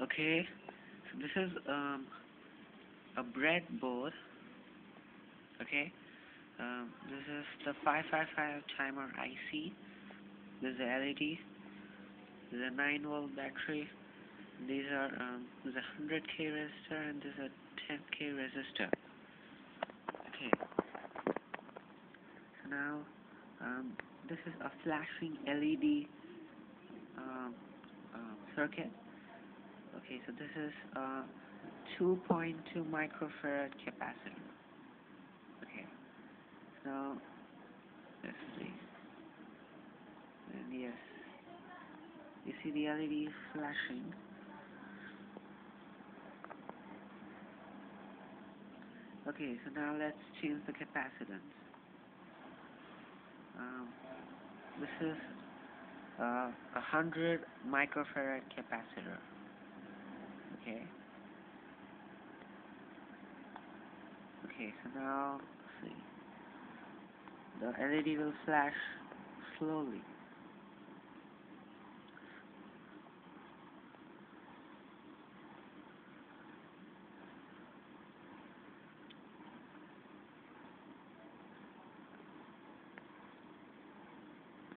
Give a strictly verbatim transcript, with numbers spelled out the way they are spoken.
Okay, so this is um, a breadboard. Okay, um, this is the five five five timer I C. There's a L E D. There's a nine volt battery. These are um, there's a one hundred K resistor and there's a ten K resistor. Okay, so now um, this is a flashing L E D um, um, circuit. Okay, so this is a two point two microfarad capacitor. Okay, so let's see. And yes, you see the L E D is flashing. Okay, so now let's change the capacitance. Um, this is uh, a hundred microfarad capacitor. Okay. Okay, so now let's see. The L E D will flash slowly.